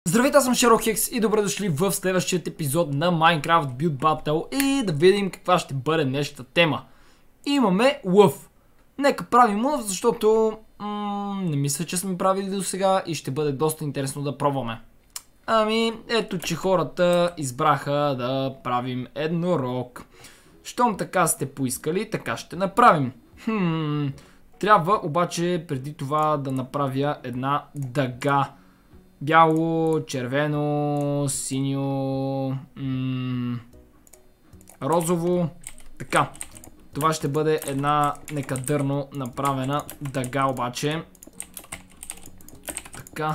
Здравейте, аз съм Шерохекс и добре дошли в следващия епизод на Minecraft Build Battle и да видим каква ще бъде днешната тема. Имаме лъв. Нека правим лъв, защото не мисля, че сме правили до сега и ще бъде доста интересно да пробваме. Ами, ето че хората избраха да правим еднорог. Щом така сте поискали, така ще направим. Трябва обаче преди това да направя една дъга. Бяло, червено, синьо, розово. Така. Това ще бъде една некадърно направена дъга обаче. Така.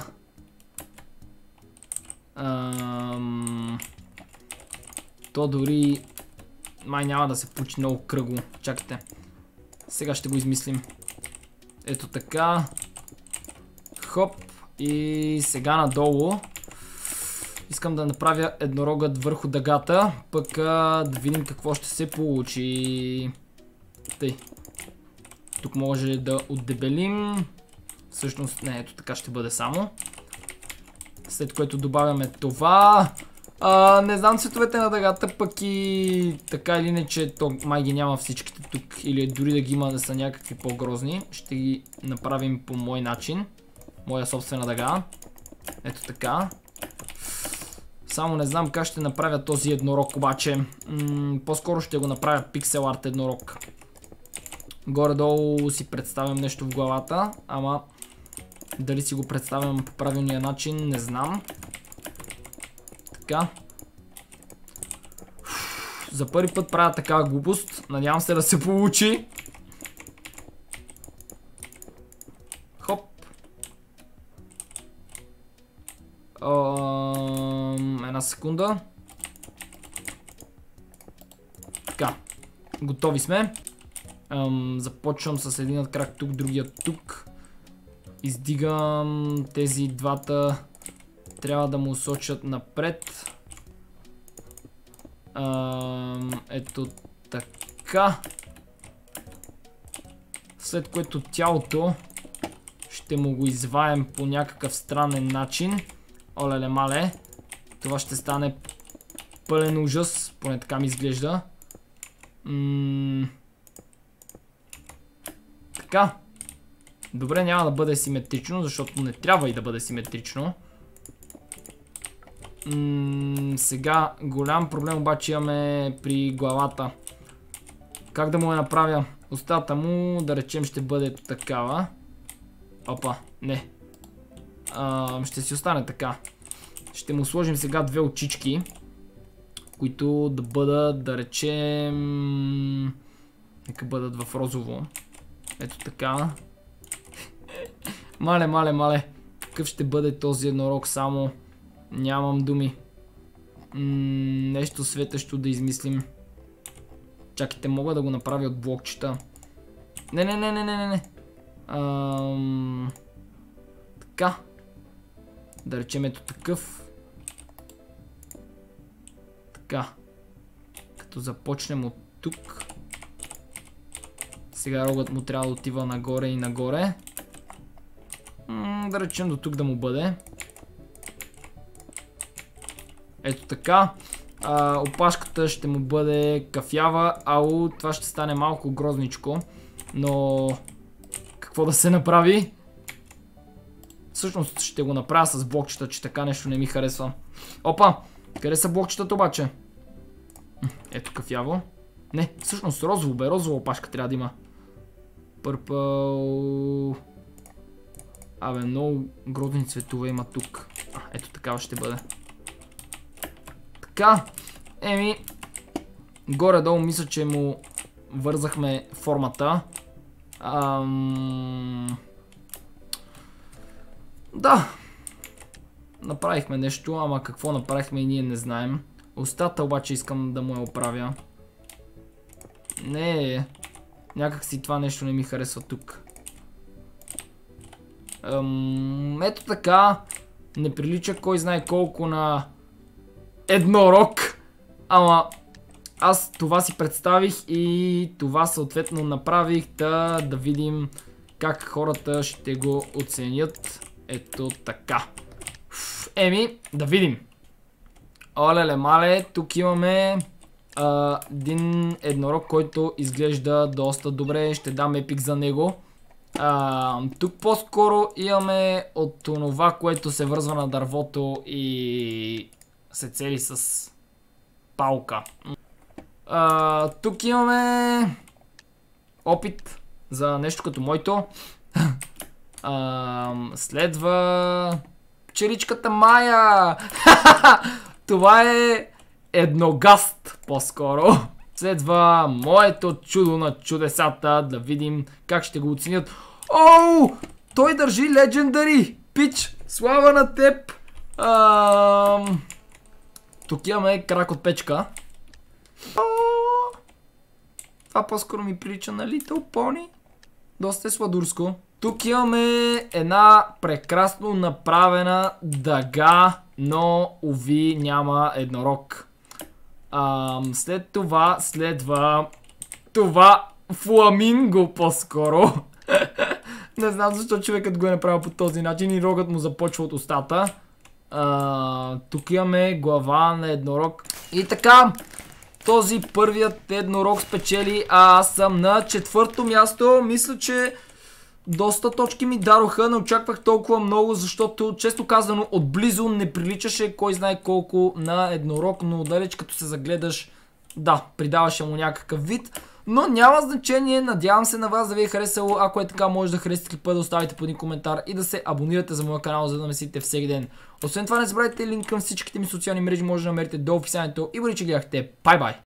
То дори май няма да се получи много кръгло. Чакайте. Сега ще го измислим. Ето така. Хоп. И сега надолу искам да направя еднорогът върху дъгата, пък да видим какво ще се получи. Тъй. Тук може да отдебелим. Всъщност не, ето така ще бъде само. След което добавяме това. Не знам цветовете на дъгата, пък и така или иначе то май ги няма всичките тук. Или дори да ги има да са някакви по-грозни. Ще ги направим по мой начин. Моя собствена дъга. Ето така. Само не знам как ще направя този еднорог обаче. По-скоро ще го направя пиксел арт еднорог. Горе-долу си представям нещо в главата, ама дали си го представям по правилния начин, не знам. Така. За първи път правя такава глупост. Надявам се да се получи. Хоп. Една секунда. Така. Готови сме. Започвам с единът крак тук, другият тук. Издигам тези двата. Трябва да му сочат напред. Ето така. След което тялото ще му го изваем по някакъв странен начин. Олеле мале. Това ще стане пълен ужас. Поне така ми изглежда. Така. Добре, няма да бъде симетрично, защото не трябва и да бъде симетрично. Сега голям проблем обаче имаме при главата. Как да му я направя? Устата му, да речем, ще бъде такава. Опа, не. Ще си остане така. Ще му сложим сега две очички, които да бъдат, да речем... Нека бъдат в розово. Ето така. Мале. Какъв ще бъде този еднорог само? Нямам думи. Нещо светещо да измислим. Чакайте, мога да го направя от блокчета. Не. Така. Да речем ето такъв. Така. Като започнем от тук. Сега рогът му трябва да отива нагоре и нагоре. Да речем до тук да му бъде. Ето така. Опашката ще му бъде кафява. Ау, това ще стане малко грозничко. Но какво да се направи? Всъщност ще го направя с блокчета, че така нещо не ми харесва. Опа! Къде са блокчетата обаче? Ето кафяво. Не, всъщност розово бе. Розова опашка трябва да има. Пърпъл. Абе, много грозни цветове има тук. Ето такава ще бъде. Така. Горе-долу мисля, че му вързахме формата. Да. Направихме нещо, ама какво направихме и ние не знаем. Устата обаче искам да му я оправя. Не. Някак си това нещо не ми харесва тук. Ето така. Не прилича кой знае колко на еднорог. Ама аз това си представих и това съответно направих. Да видим как хората ще го оценят. Ето така. Еми, да видим. Олеле мале, тук имаме един еднорог, който изглежда доста добре. Ще дам епик за него. Тук по-скоро имаме от това, което се вързва на дървото и се цели с палка. Тук имаме опит за нещо като моето. Следва пчеличката Майя. Това е едногаст по-скоро. Следва моето чудо на чудесата. Да видим как ще го оценят. Оу! Той държи легендари! Пич! Слава на теб! Тук имаме крак от печка. Това по-скоро ми прилича на Little Pony. Доста е сладурско. Тук имаме една прекрасно направена дъга, но уви няма еднорог. След това следва това фламинго по-скоро. Не знам защо човекът го е направил по този начин и рогът му започва от устата. Тук имаме глава на еднорог. И така, този първият еднорог спечели, а аз съм на 4-то място. Мисля, че доста точки ми дароха, не очаквах толкова много, защото често казано отблизо не приличаше кой знае колко на еднорог, но далеч като се загледаш, да, придаваше му някакъв вид. Но няма значение, надявам се на вас да ви е харесало. Ако е така, може да харесате клипа, да оставите по един коментар и да се абонирате за моя канал, за да ме следите всеки ден. Освен това, не забравяйте линк към всичките ми социални мрежи, може да намерите долу в описанието. И бъде, че гледахте. Бай-бай!